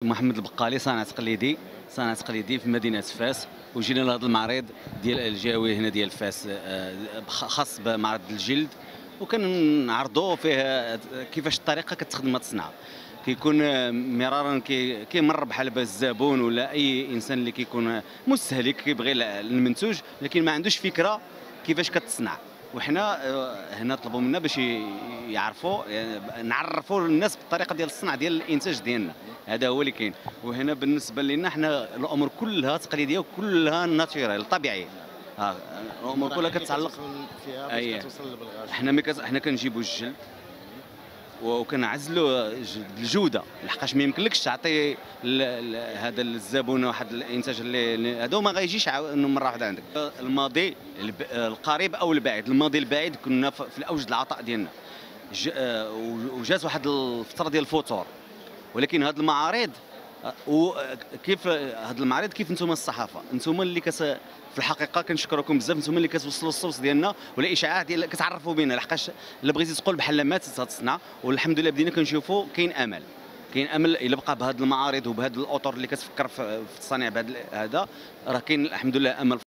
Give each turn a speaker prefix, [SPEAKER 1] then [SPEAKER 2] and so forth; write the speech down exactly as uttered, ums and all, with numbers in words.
[SPEAKER 1] محمد البقالي صانع تقليدي صانع تقليدي في مدينه فاس، وجينا لهذا المعرض ديال الجوي هنا ديال فاس، آه، خاص بمعرض الجلد، وكنعرضوا فيه كيفاش الطريقه كتخدم هذه الصنعه. كيكون مرارا كي كيمر بحال الزبون ولا اي انسان اللي كيكون مستهلك كيبغي المنتوج لكن ما عندوش فكره كيفاش كتصنع. وحنا آه، هنا طلبوا منا باش يعرفوا، يعني نعرفوا الناس بالطريقه ديال الصنع ديال الانتاج ديالنا. هذا هو اللي كاين. وهنا بالنسبه لنا حنا الامور كلها تقليديه وكلها ناتشورال طبيعيه. ها الامور كلها كتعلق
[SPEAKER 2] فيها باش
[SPEAKER 1] اي.
[SPEAKER 2] كتوصل للبلغاش.
[SPEAKER 1] حنا ملي كت- حنا كنجيبوا الجلد وكنعزلوا الجوده، لحقاش ما يمكنلكش تعطي ل- ل- هذا الزبون واحد الانتاج اللي اللي- هذا ما غايجيش عاو- مره واحده عندك. الماضي الب- القريب او البعيد، الماضي البعيد كنا ف- في الاوج العطاء ديالنا، ج- آه، وجات واحد الفتره ديال الفتور. ولكن هذه المعارض آه، وكيف هذه المعارض كيف انتم الصحافه، انتم اللي كس في الحقيقه كنشكركم بزاف، انتم اللي كتوصلوا الصوت ديالنا والاشاعات ديال كتعرفوا بينا، لحقاش الا بغيتي تقول بحال ماتت هذه الصنعه. والحمد لله بدينا كنشوفوا كاين امل، كاين امل الا بقى بهذه المعارض وبهذه الاطر اللي كتفكر في في التصانيع بهذا هذا، راه كاين الحمد لله امل.